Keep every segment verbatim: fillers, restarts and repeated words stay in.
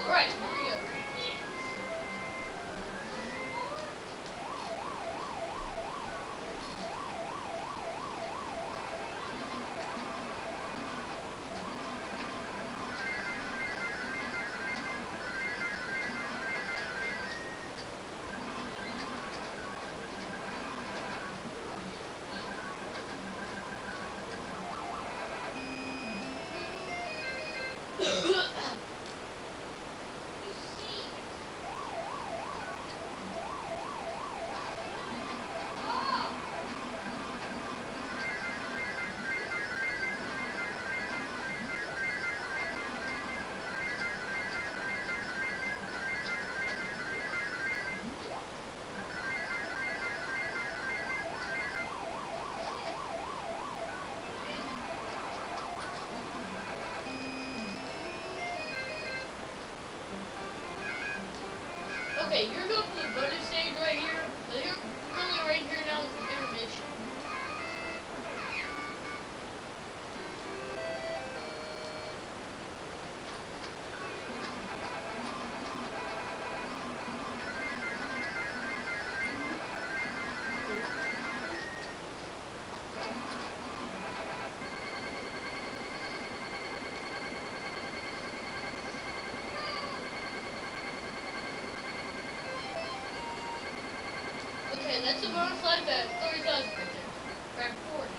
Right, here we go. Okay, you're going to the bonus stage right here. So you're currently right here now with intermission. Okay, that's a bonus life at thirty thousand right there. We're at four now.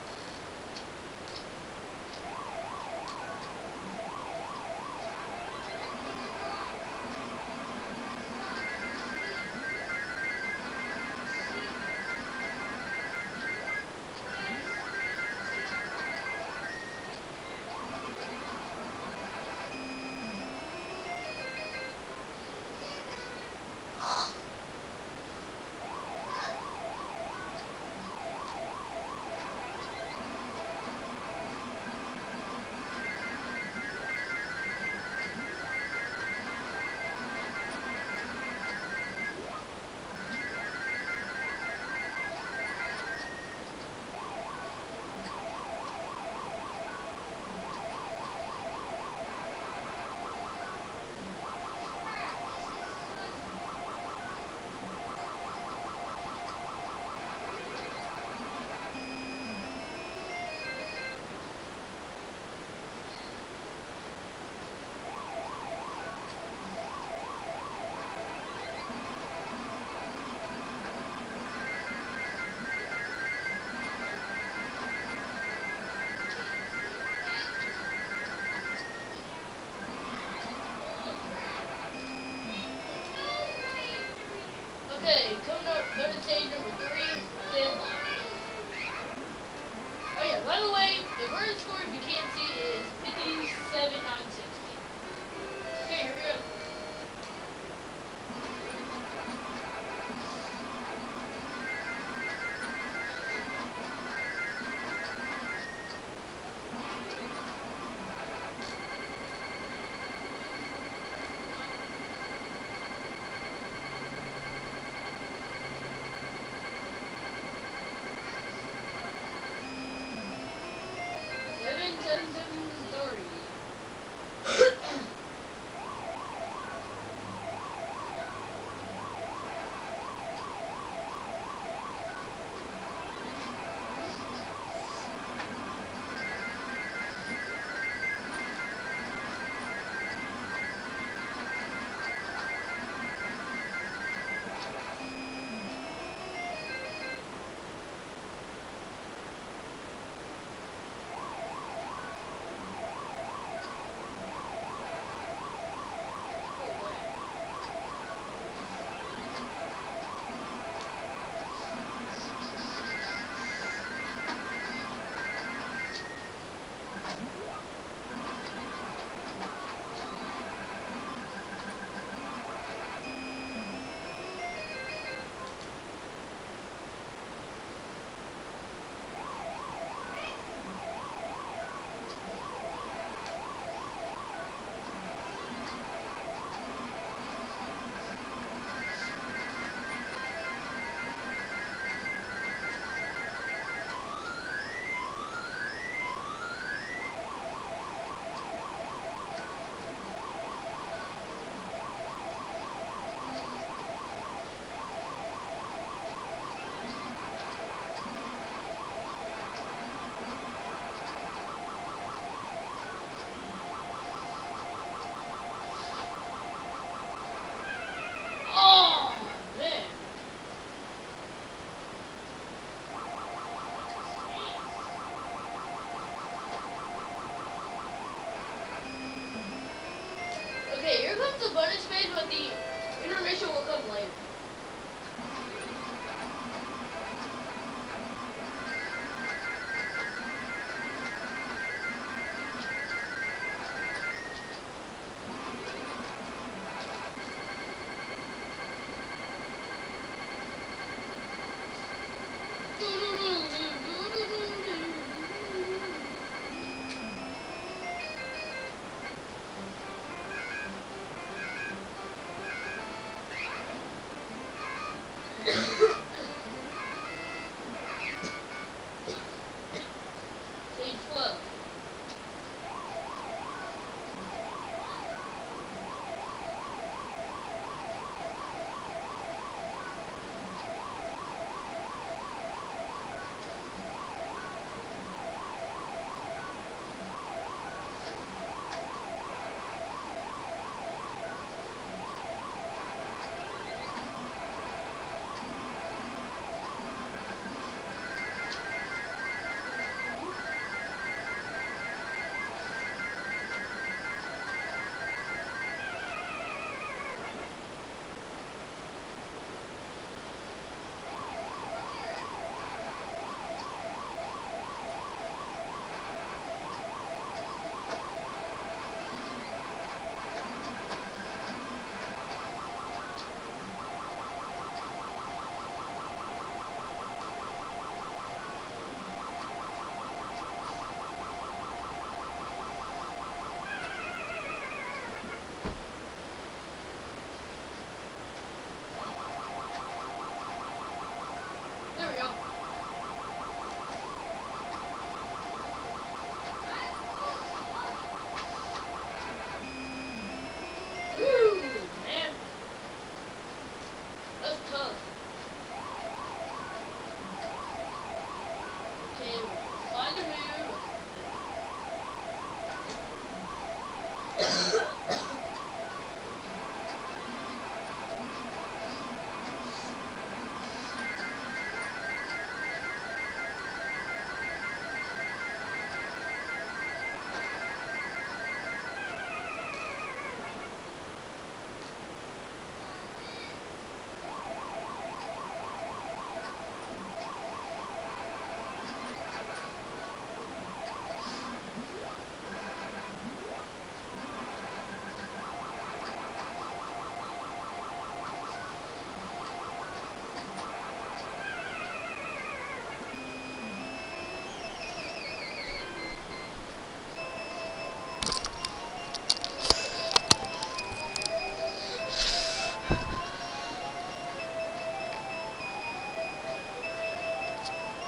Okay, coming up, go to stage number three, stand by. Oh yeah, by the way, the verdict score, if you can't see, is fifty-seven nine sixty. Okay, here we go. Seven, seven, it's a bonus phase, but the intermission will come later. Stage twelve. There we go. Woo, man. That's tough. Okay, find a move.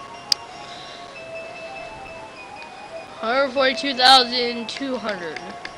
one hundred forty-two thousand two hundred.